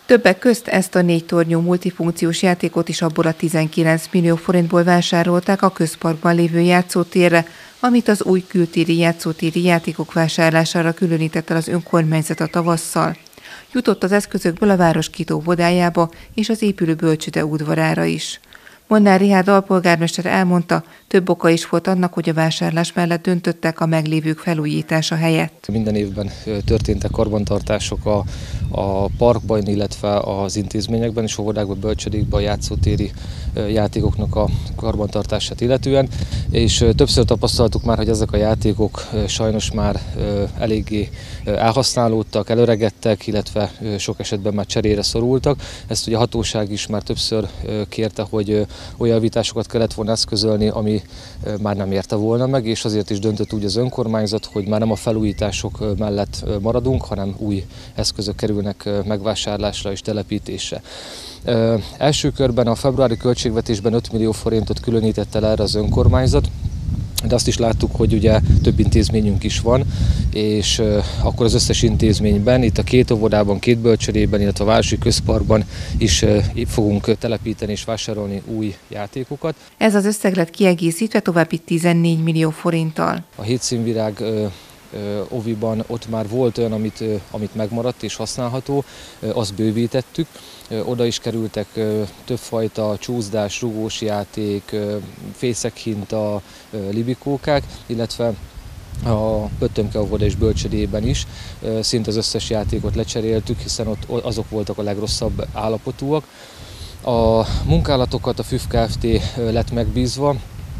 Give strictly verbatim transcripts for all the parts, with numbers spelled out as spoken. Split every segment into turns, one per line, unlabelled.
Többek közt ezt a négy tornyú multifunkciós játékot is abból a tizenkilenc millió forintból vásárolták a közparkban lévő játszótérre, amit az új kültéri játszótéri játékok vásárlására különített el az önkormányzat a tavasszal. Jutott az eszközökből a város kitóvodájába és az épülő bölcsőde udvarára is. Molnár Richárd alpolgármester elmondta, több oka is volt annak, hogy a vásárlás mellett döntöttek a meglévők felújítása helyett.
Minden évben történtek karbantartások a, a parkban, illetve az intézményekben és óvodákban, bölcsödékben a játszótéri játékoknak a karbantartását illetően, és többször tapasztaltuk már, hogy ezek a játékok sajnos már eléggé elhasználódtak, elöregedtek, illetve sok esetben már cserére szorultak. Ezt ugye a hatóság is már többször kérte, hogy olyan javításokat kellett volna eszközölni, ami már nem érte volna meg, és azért is döntött úgy az önkormányzat, hogy már nem a felújítások mellett maradunk, hanem új eszközök kerülnek megvásárlásra és telepítésre. Első körben a februári költségvetésben öt millió forintot különített el erre az önkormányzat, de azt is láttuk, hogy ugye több intézményünk is van, és akkor az összes intézményben, itt a két óvodában, két bölcsődében, illetve a városi közparkban is fogunk telepíteni és vásárolni új játékokat.
Ez az összeg lett kiegészítve további tizennégy millió forinttal.
A hétszínvirág oviban ott már volt olyan, amit, amit megmaradt és használható, azt bővítettük. Oda is kerültek többfajta csúszdás, rugós játék, fészekhinta, libikókák, illetve a Pöttömke óvoda és bölcsödében is szinte az összes játékot lecseréltük, hiszen ott azok voltak a legrosszabb állapotúak. A munkálatokat a FÜV Kft. Lett megbízva,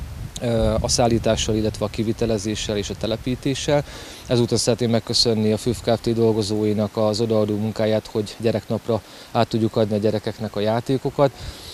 a szállítással, illetve a kivitelezéssel és a telepítéssel. Ezúttal szeretném megköszönni a FÜV Kft. Dolgozóinak az odaadó munkáját, hogy gyereknapra át tudjuk adni a gyerekeknek a játékokat.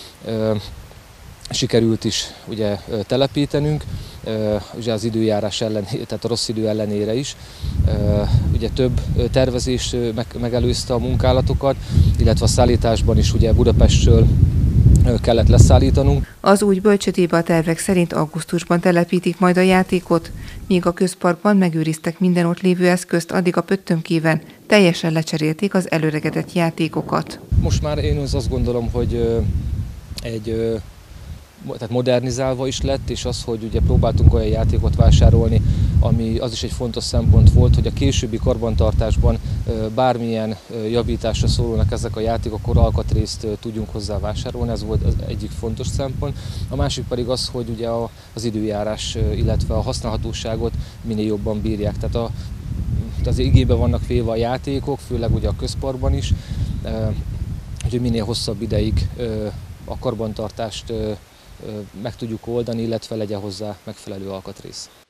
Sikerült is ugye telepítenünk, ugye az időjárás ellen, tehát a rossz idő ellenére is. Ugye több tervezés megelőzte a munkálatokat, illetve a szállításban is ugye Budapestről kellett leszállítanunk.
Az új bölcsödébe a tervek szerint augusztusban telepítik majd a játékot, míg a közparkban megőriztek minden ott lévő eszközt, addig a Pöttömkében teljesen lecserélték az előregedett játékokat.
Most már én azt gondolom, hogy egy tehát modernizálva is lett, és az, hogy ugye próbáltunk olyan játékot vásárolni, ami az is egy fontos szempont volt, hogy a későbbi karbantartásban bármilyen javításra szólnak ezek a játékok, akkor alkatrészt tudjunk hozzá vásárolni, ez volt az egyik fontos szempont. A másik pedig az, hogy ugye az időjárás, illetve a használhatóságot minél jobban bírják. Tehát a, az igénybe vannak véve a játékok, főleg ugye a közparkban is, hogy minél hosszabb ideig a karbantartást meg tudjuk oldani, illetve legyen hozzá megfelelő alkatrész.